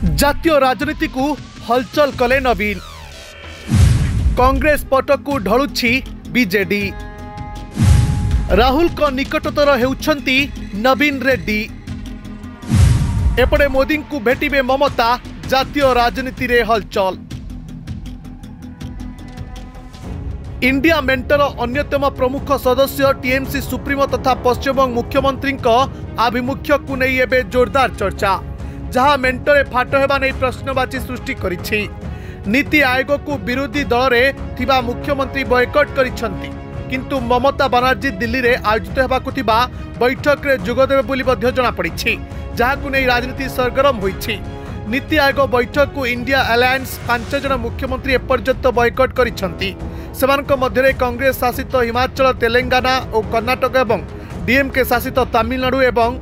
जातीय राजनीति को हलचल कले नवीन। कांग्रेस पटकू ढलुछि बीजेडी। राहुल को निकटतर हेउछंती नवीन रेड्डी। एपटे मोदी को भेटिबे ममता। जातीय राजनीति रे हलचल। इंडिया मेंटर अन्यतम प्रमुख सदस्य टीएमसी सुप्रीमो तथा पश्चिमबंग मुख्यमंत्री आभिमुख्य को नहीं एबे जोरदार चर्चा, जहां मेंटरे फाट हेबा नहीं प्रश्नवाची सृष्टि करिछि। नीति आयोग को विरोधी दल रे थिबा मुख्यमंत्री बॉयकट करिछंती, किंतु ममता बनर्जी दिल्ली रे आयोजित हेबाकु थिबा बैठक रे जोगदेबे बोली मध्य जणा पड़िछि, जहां को नहीं राजनीति सरगरम होइछि। नीति आयोग बैठक को इंडिया अलायंस 5 जन मुख्यमंत्री एपर्यंत बॉयकट करिछंती। सेमानक मध्यरे कांग्रेस शासित हिमाचल, तेलंगाना और कर्नाटक एवं डीएमके शासित तमिलनाडु एवं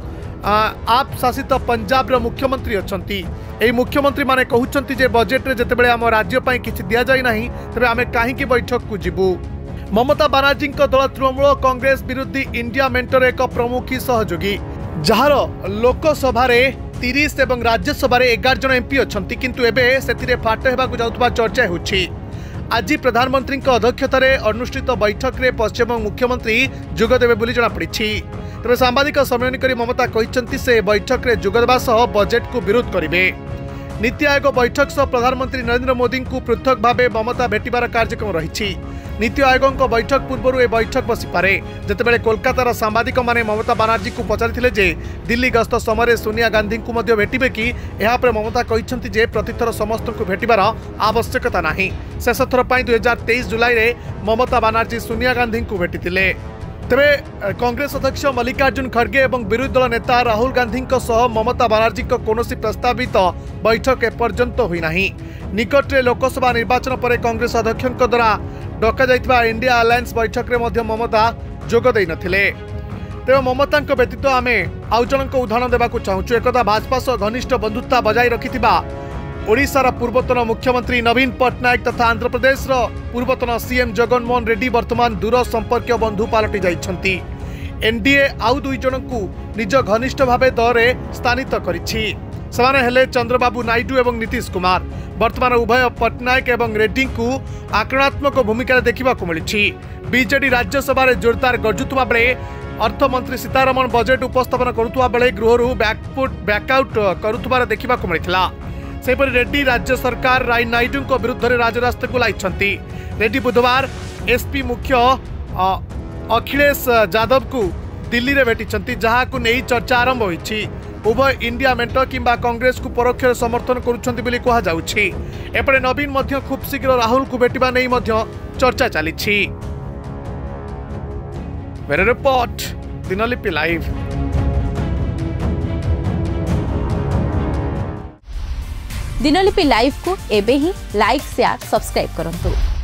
आप शासित पंजाब मुख्यमंत्री अछंती। एही मुख्यमंत्री माने कहउछंती जे बजेट रे जतेबेले हम राज्य पई किछि दिया जाय नाही, तबे आमे काहेकि बैठक को जिबु। ममता बनर्जी दल तृणमूल कांग्रेस विरोधी इंडिया मेंटर एक प्रमुखी सहयोगी, जार लोकसभा 30 एवं राज्यसभा 11 जन एमपी अछंती, किंतु एबे सेतिरे फाट हेबाकु जाउतबा चर्चा होछि। आज प्रधानमंत्री अध्यक्षतार अनुष्ठित बैठक में पश्चिमबंग मुख्यमंत्री जोगदेवे बोली जଣାपड़ी। तेज सांबादिक सम्मेलन कर ममता कहते से बैठक में जोगदेवा सह बजेट को विरोध करेंगे। नीति आयोग बैठक सह प्रधानमंत्री नरेंद्र मोदी को पृथक भाव ममता भेटार कार्यक्रम रही। नीति आयोग बैठक पूर्व यह बैठक बसीपे, जितेबाला कोलकातार सांबादिक मैंने ममता बनर्जी को पचारि जे दिल्ली गस्त समय सोनिया गांधी को भेटे कि यापर ममता कहते जे प्रतिथर समस्त को भेटार आवश्यकता नहीं। शेष थर 2023 जुलाई में ममता बनर्जी सोनिया गांधी को भेटी। तेरे कांग्रेस अध्यक्ष मल्लिकार्जुन खड़गे और विरोधी दल नेता राहुल गांधी सह ममता बनर्जी कौन प्रस्तावित बैठक एपर्यंत होना। निकट में लोकसभा निर्वाचन पर कांग्रेस अध्यक्ष द्वारा डक इंडिया अलायंस बैठक में ममता जोगदे नथिले। तेज ममता व्यतीत आम आउ जन उदाहरण देवा चाहूँ। एकदा भाजपा सह घनिष्ठ बंधुता बजाय रखिथिबा ओडिशार पूर्वतन मुख्यमंत्री नवीन पट्टनायक तथा आंध्र प्रदेश पूर्वतन सीएम जगनमोहन रेड्डी वर्तमान दूर संपर्क बंधु पलटि जाइछंती। एनडीए आउ 2 जन को निज घनिष्ठ भाव दल में स्थानित करिछि। सेमाने हेले चंद्रबाबू नायडू एवं नीतीश कुमार। वर्तमान उभय पट्टनायक एवं रेड्डी को आक्रामक भूमिका देखा मिली। बीजेडी राज्यसभा जोरदार गर्जुवा बेले अर्थमंत्री सीतारमण बजेट उपस्थापन करुवा बेले गृहरु बैकआउट करुवा देखा मिलता। सेपरि रेड्डी राज्य सरकार राय नायडू विरुद्ध राजरास्ता को लाइछंती। रेड्डी बुधवार एसपी मुख्य अखिलेश यादव को दिल्ली में भेटिछंती, जहां को नहीं चर्चा आरंभ होईछि। उभय इंडिया मेंटर किंबा कांग्रेस को परोक्ष समर्थन करुछंती बोली कहा जाउछि। एपटे नवीन मध्य खूब शीघ्र राहुल को भेटिबा नै मध्य चर्चा चलीछि। मेरे report Dinalipi live. Dinalipi live को एबे ही लाइक, शेयर, सब्सक्राइब करंतु।